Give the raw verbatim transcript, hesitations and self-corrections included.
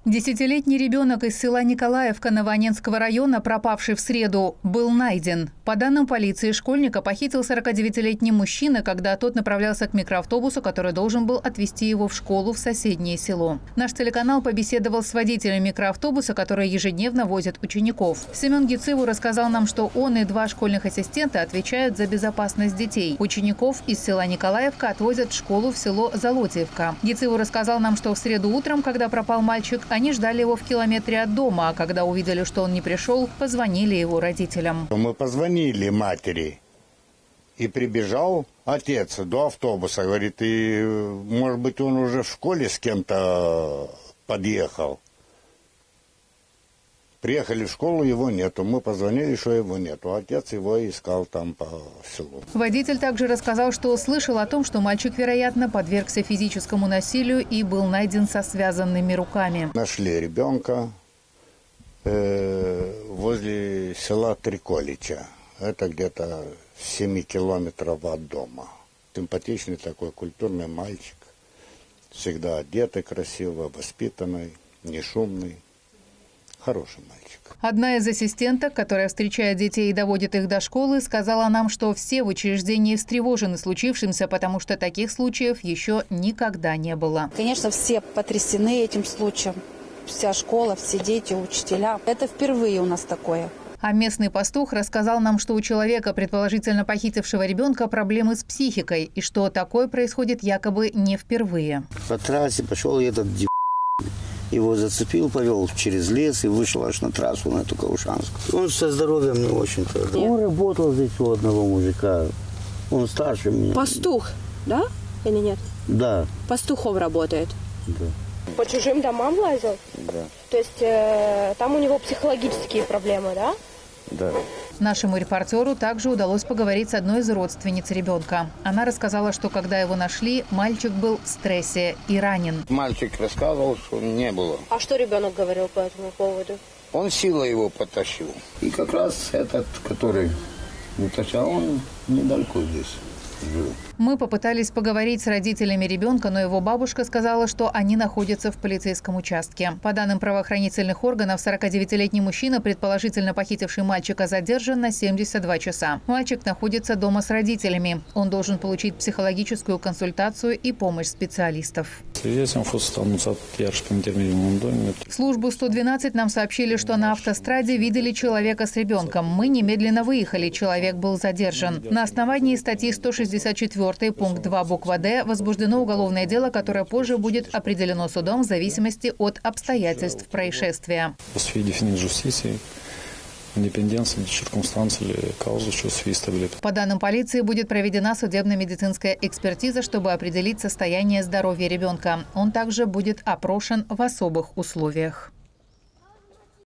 Десятилетний ребенок из села Николаевка Новоанненского района, пропавший в среду, был найден. По данным полиции, школьника похитил сорокадевятилетний мужчина, когда тот направлялся к микроавтобусу, который должен был отвезти его в школу в соседнее село. Наш телеканал побеседовал с водителем микроавтобуса, который ежедневно возит учеников. Семен Гицеву рассказал нам, что он и два школьных ассистента отвечают за безопасность детей. Учеников из села Николаевка отвозят в школу в село Золотиевка. Гицеву рассказал нам, что в среду утром, когда пропал мальчик, они ждали его в километре от дома, а когда увидели, что он не пришел, позвонили его родителям. Мы позвонили матери, и прибежал отец до автобуса. Говорит, и, может быть, он уже в школе с кем-то подъехал. Приехали в школу, его нету. Мы позвонили, что его нету. Отец его искал там по селу. Водитель также рассказал, что слышал о том, что мальчик, вероятно, подвергся физическому насилию и был найден со связанными руками. Нашли ребенка э, возле села Триколича. Это где-то семь километров от дома. Симпатичный такой культурный мальчик. Всегда одетый красиво, воспитанный, не шумный. Хороший мальчик. Одна из ассистенток, которая встречает детей и доводит их до школы, сказала нам, что все в учреждении встревожены случившимся, потому что таких случаев еще никогда не было. Конечно, все потрясены этим случаем. Вся школа, все дети, учителя. Это впервые у нас такое. А местный пастух рассказал нам, что у человека, предположительно похитившего ребенка, проблемы с психикой, и что такое происходит якобы не впервые. По трассе пошел этот д***. Его зацепил, повел через лес и вышел аж на трассу, на эту Каушанскую. Он со здоровьем не очень-то. Он работал здесь у одного мужика. Он старше меня. Пастух, да? Или нет? Да. Пастухом работает? Да. По чужим домам лазил? Да. То есть э, там у него психологические проблемы, да? Да. Нашему репортеру также удалось поговорить с одной из родственниц ребенка. Она рассказала, что когда его нашли, мальчик был в стрессе и ранен. Мальчик рассказывал, что не было. А что ребенок говорил по этому поводу? Он силой его потащил. И как раз этот, который вытащал, он недалеко здесь жил. Мы попытались поговорить с родителями ребенка, но его бабушка сказала, что они находятся в полицейском участке. По данным правоохранительных органов, сорокадевятилетний мужчина, предположительно похитивший мальчика, задержан на семьдесят два часа. Мальчик находится дома с родителями. Он должен получить психологическую консультацию и помощь специалистов. В службу сто двенадцать нам сообщили, что на автостраде видели человека с ребенком. Мы немедленно выехали. Человек был задержан. На основании статьи сто шестьдесят четыре пункт два буква «Д» возбуждено уголовное дело, которое позже будет определено судом в зависимости от обстоятельств происшествия. По данным полиции, будет проведена судебно-медицинская экспертиза, чтобы определить состояние здоровья ребенка. Он также будет опрошен в особых условиях.